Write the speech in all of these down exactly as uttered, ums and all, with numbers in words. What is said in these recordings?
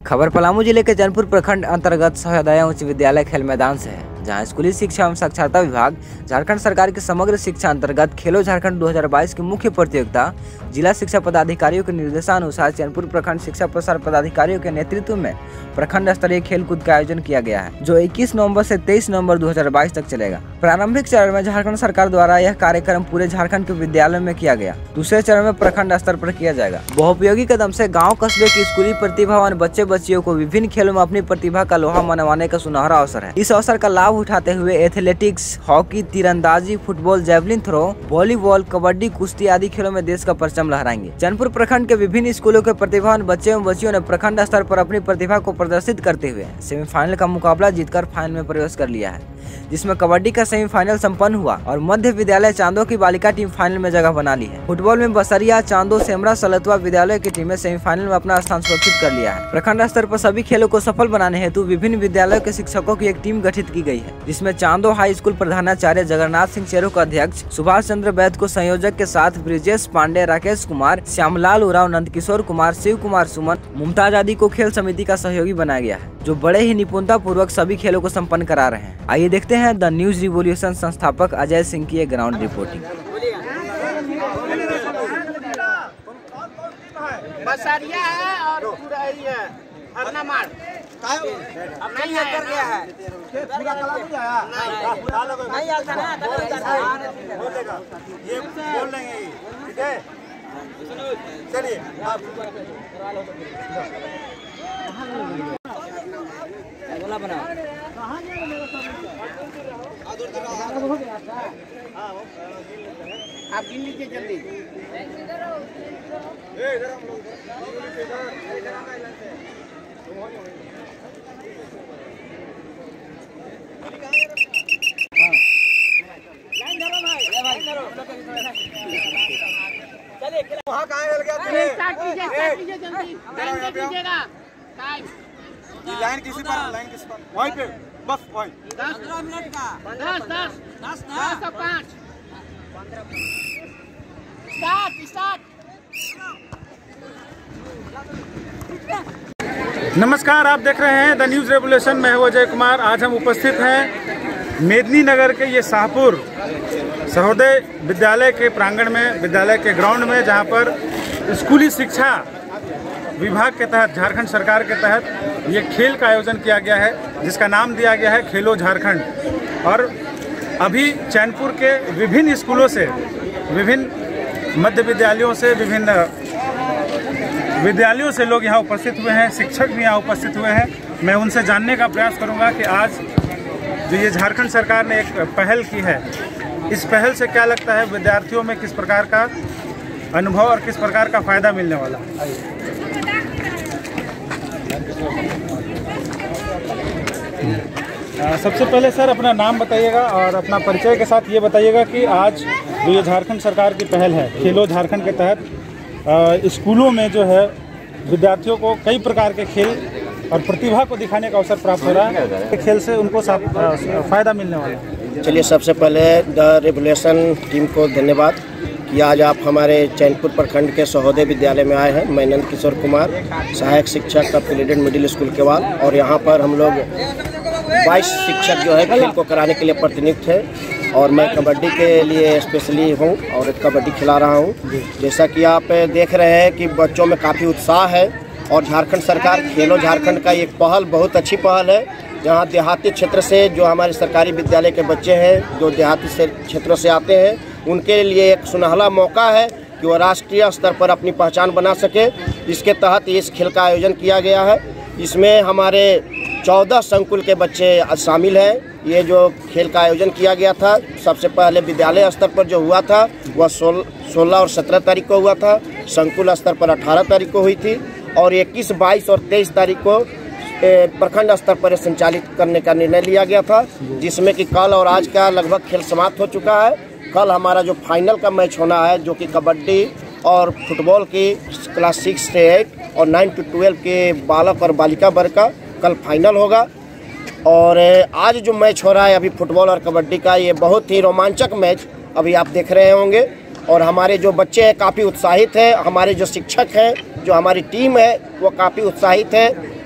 खबर पलामू जिले के जौनपुर प्रखंड अंतर्गत सहोदय उच्च विद्यालय खेल मैदान से है, जहां स्कूली शिक्षा एवं साक्षरता विभाग झारखंड सरकार के समग्र शिक्षा अंतर्गत खेलो झारखंड दो हज़ार बाईस की मुख्य प्रतियोगिता जिला शिक्षा पदाधिकारियों के निर्देशानुसार जौनपुर प्रखंड शिक्षा प्रसार पदाधिकारियों के नेतृत्व में प्रखंड स्तरीय खेलकूद का आयोजन किया गया है, जो इक्कीस नवंबर से तेईस नवंबर दो हज़ार बाईस तक चलेगा। प्रारंभिक चरण में झारखंड सरकार द्वारा यह कार्यक्रम पूरे झारखंड के विद्यालयों में किया गया। दूसरे चरण में प्रखंड स्तर पर किया जाएगा। बहुउपयोगी कदम से गाँव कस्बे के स्कूली प्रतिभावान बच्चे बच्चियों को विभिन्न खेलों में अपनी प्रतिभा का लोहा मनवाने का सुनहरा अवसर है। इस अवसर का लाभ उठाते हुए एथलेटिक्स, हॉकी, तीरंदाजी, football, javelin throw, volleyball, kabaddi, कुश्ती आदि खेलों में देश का परचम लहराएंगे। जौनपुर प्रखंड के विभिन्न स्कूलों के प्रतिभावान बच्चे एवं बच्चियों ने प्रखंड स्तर पर अपनी प्रतिभा को प्रदर्शित करते हुए सेमीफाइनल का मुकाबला जीतकर फाइनल में प्रवेश कर लिया है, जिसमें कबड्डी का सेमीफाइनल संपन्न हुआ और मध्य विद्यालय चांदो की बालिका टीम फाइनल में जगह बना ली है। फुटबॉल में बसरिया, चांदो, सेमरा, सलतवा विद्यालय की टीमें सेमीफाइनल में अपना स्थान सुरक्षित कर लिया है। प्रखंड स्तर पर सभी खेलों को सफल बनाने हेतु विभिन्न विद्यालयों के शिक्षकों की एक टीम गठित की गई है, जिसमें चांदो हाई स्कूल प्रधानाचार्य जगन्नाथ सिंह चेरो का अध्यक्ष, सुभाष चंद्र वैद्य को संयोजक के साथ ब्रिजेश पांडे, राकेश कुमार, श्यामलाल उराव, नंदकिशोर कुमार, शिव कुमार सुमन, मुमताज आदि को खेल समिति का सहयोगी बनाया गया है, जो बड़े ही निपुणता पूर्वक सभी खेलों को संपन्न करा रहे हैं। आइए देखते हैं द न्यूज रिवॉल्यूशन संस्थापक अजय सिंह की ग्राउंड रिपोर्टिंग। बसरिया है और पूरा ही है हरना मार अब नहीं है कर गया है पूरा कला नहीं आया नहीं आता ना बोलेगा ये बोल लेंगे, ठीक है। चलिए आप बोला बना आप गिन लीजिए जल्दी। वहाँ कहाँ गल गया? स्टार्ट कीजिए, स्टार्ट कीजिए जल्दी, टाइम दे दीजिएगा। टाइम लाइन किसी पर, लाइन किसी पर, वहीं पे बस वहीं। दस मिनट का, दस दस दस दस पाँच स्टार्ट स्टार्ट। नमस्कार, आप देख रहे हैं द न्यूज रेवोल्यूशन। मैं हूं अजय कुमार। आज हम उपस्थित हैं मेदिनी नगर के ये शाहपुर सहोदय विद्यालय के प्रांगण में, विद्यालय के ग्राउंड में, जहां पर स्कूली शिक्षा विभाग के तहत, झारखंड सरकार के तहत ये खेल का आयोजन किया गया है, जिसका नाम दिया गया है खेलो झारखंड। और अभी चैनपुर के विभिन्न स्कूलों से, विभिन्न मध्य विद्यालयों से, विभिन्न विद्यालयों से लोग यहाँ उपस्थित हुए हैं, शिक्षक भी यहाँ उपस्थित हुए हैं। मैं उनसे जानने का प्रयास करूँगा कि आज जो ये झारखंड सरकार ने एक पहल की है, इस पहल से क्या लगता है, विद्यार्थियों में किस प्रकार का अनुभव और किस प्रकार का फ़ायदा मिलने वाला है। सबसे पहले सर अपना नाम बताइएगा और अपना परिचय के साथ ये बताइएगा कि आज जो ये झारखंड सरकार की पहल है खेलो झारखंड के तहत स्कूलों में जो है विद्यार्थियों को कई प्रकार के खेल और प्रतिभा को दिखाने का अवसर प्राप्त हो रहा है, खेल से उनको फ़ायदा मिलने वाला है। चलिए, सबसे पहले द रेवोल्यूशन टीम को धन्यवाद कि आज आप हमारे चैनपुर प्रखंड के सहोदय विद्यालय में आए हैं। मैं नंदकिशोर कुमार, सहायक शिक्षक प्रेसिडेंट मिडिल स्कूल केवाल, और यहाँ पर हम लोग बाईस शिक्षक जो है खेल को कराने के लिए प्रतिनियुक्त है, और मैं कबड्डी के लिए स्पेशली हूँ और कबड्डी खिला रहा हूँ। जैसा कि आप देख रहे हैं कि बच्चों में काफ़ी उत्साह है, और झारखंड सरकार खेलो झारखंड का एक पहल, बहुत अच्छी पहल है, जहाँ देहाती क्षेत्र से जो हमारे सरकारी विद्यालय के बच्चे हैं, जो देहाती से क्षेत्रों से आते हैं, उनके लिए एक सुनहरा मौका है कि वो राष्ट्रीय स्तर पर अपनी पहचान बना सके। इसके तहत इस खेल का आयोजन किया गया है। इसमें हमारे चौदह संकुल के बच्चे शामिल हैं। ये जो खेल का आयोजन किया गया था, सबसे पहले विद्यालय स्तर पर जो हुआ था वह सोलह और सत्रह तारीख को हुआ था, संकुल स्तर पर अठारह तारीख को हुई थी, और इक्कीस, बाईस और तेईस तारीख को प्रखंड स्तर पर संचालित करने का निर्णय लिया गया था, जिसमें कि कल और आज का लगभग खेल समाप्त हो चुका है। कल हमारा जो फाइनल का मैच होना है, जो कि कबड्डी और फुटबॉल की क्लास सिक्स से एट और नाइन टू ट्वेल्व के बालक और बालिका वर्ग का कल फाइनल होगा। और आज जो मैच हो रहा है अभी फुटबॉल और कबड्डी का, ये बहुत ही रोमांचक मैच अभी आप देख रहे होंगे, और हमारे जो बच्चे हैं काफ़ी उत्साहित हैं, हमारे जो शिक्षक हैं, जो हमारी टीम है वो काफ़ी उत्साहित है।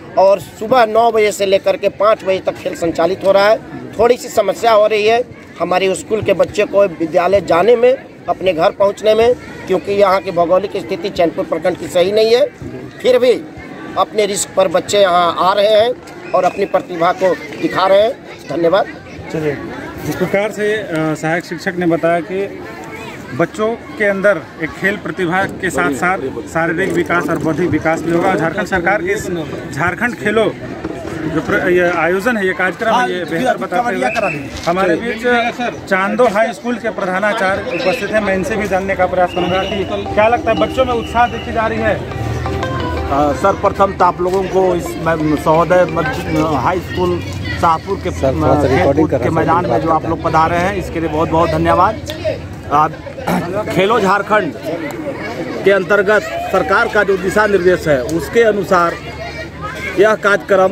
और सुबह नौ बजे से लेकर के पाँच बजे तक खेल संचालित हो रहा है। थोड़ी सी समस्या हो रही है हमारी स्कूल के बच्चे को विद्यालय जाने में, अपने घर पहुंचने में, क्योंकि यहाँ की भौगोलिक स्थिति चैनपुर प्रखंड की सही नहीं है। फिर भी अपने रिस्क पर बच्चे यहाँ आ रहे हैं और अपनी प्रतिभा को दिखा रहे हैं। धन्यवाद। चलिए, इस प्रकार से सहायक शिक्षक ने बताया कि बच्चों के अंदर एक खेल प्रतिभा के साथ साथ शारीरिक विकास और बौद्धिक विकास भी होगा। झारखंड सरकार के इस झारखंड खेलो जो ये आयोजन है, ये कार्यक्रम है, ये बेहतर बताते हुए हमारे बीच चांदो हाई स्कूल के प्रधानाचार्य उपस्थित हैं। मैं इनसे भी जानने का प्रयास करूँगा कि क्या लगता है बच्चों में उत्साह देखी जा रही है। सर्वप्रथम तो आप लोगों को इस सहोदय हाई स्कूल शाहपुर के खेलकूद के मैदान में जो आप लोग पधारे हैं, इसके लिए बहुत बहुत धन्यवाद। खेलो झारखंड के अंतर्गत सरकार का जो दिशा निर्देश है उसके अनुसार यह कार्यक्रम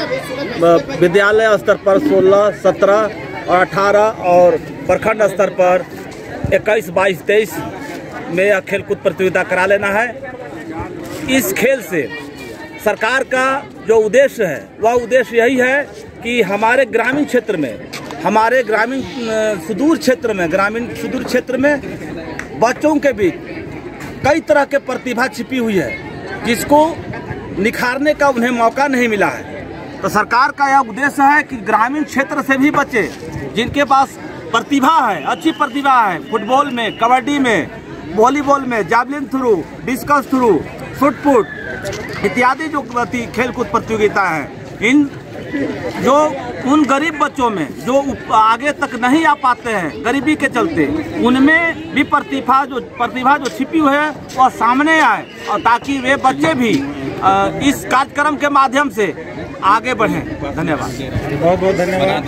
विद्यालय स्तर पर सोलह, सत्रह और अठारह और प्रखंड स्तर पर इक्कीस, बाईस, तेईस में यह खेलकूद प्रतियोगिता करा लेना है। इस खेल से सरकार का जो उद्देश्य है वह उद्देश्य यही है कि हमारे ग्रामीण क्षेत्र में, हमारे ग्रामीण सुदूर क्षेत्र में ग्रामीण सुदूर क्षेत्र में बच्चों के बीच कई तरह के प्रतिभा छिपी हुई है जिसको निखारने का उन्हें मौका नहीं मिला है। तो सरकार का यह उद्देश्य है कि ग्रामीण क्षेत्र से भी बच्चे जिनके पास प्रतिभा है, अच्छी प्रतिभा है, फुटबॉल में, कबड्डी में, वॉलीबॉल में, javelin throw, discus throw, shot put इत्यादि जो खेलकूद प्रतियोगिता है, इन जो उन गरीब बच्चों में जो आगे तक नहीं आ पाते हैं गरीबी के चलते, उनमें भी प्रतिभा जो प्रतिभा जो छिपी हुई है वह सामने आए और ताकि वे बच्चे भी इस कार्यक्रम के माध्यम से आगे बढ़ें। धन्यवाद। बहुत बहुत धन्यवाद।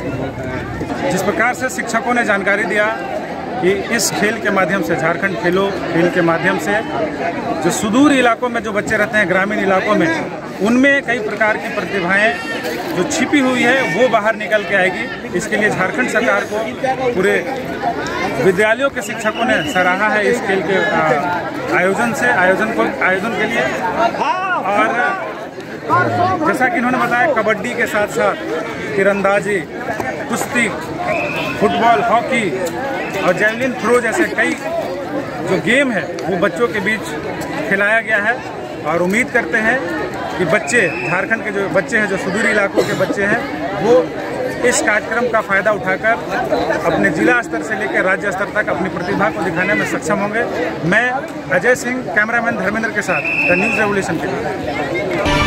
जिस प्रकार से शिक्षकों ने जानकारी दिया कि इस खेल के माध्यम से, झारखंड खेलो खेल के माध्यम से जो सुदूर इलाकों में जो बच्चे रहते हैं, ग्रामीण इलाकों में, उनमें कई प्रकार की प्रतिभाएं जो छिपी हुई है वो बाहर निकल के आएगी। इसके लिए झारखंड सरकार को, पूरे विद्यालयों के शिक्षकों ने सराहा है इस खेल के आयोजन से आयोजन को आयोजन के लिए। और जैसा कि इन्होंने बताया, कबड्डी के साथ साथ तीरंदाजी, कुश्ती, फुटबॉल, हॉकी और जैवलिन थ्रो जैसे कई जो गेम है वो बच्चों के बीच खिलाया गया है। और उम्मीद करते हैं कि बच्चे, झारखंड के जो बच्चे हैं, जो सुदूर इलाकों के बच्चे हैं, वो इस कार्यक्रम का फ़ायदा उठाकर अपने जिला स्तर से लेकर राज्य स्तर तक अपनी प्रतिभा को दिखाने में सक्षम होंगे। मैं अजय सिंह, कैमरामैन धर्मेंद्र के साथ द न्यूज़ रेवोल्यूशन के लिए।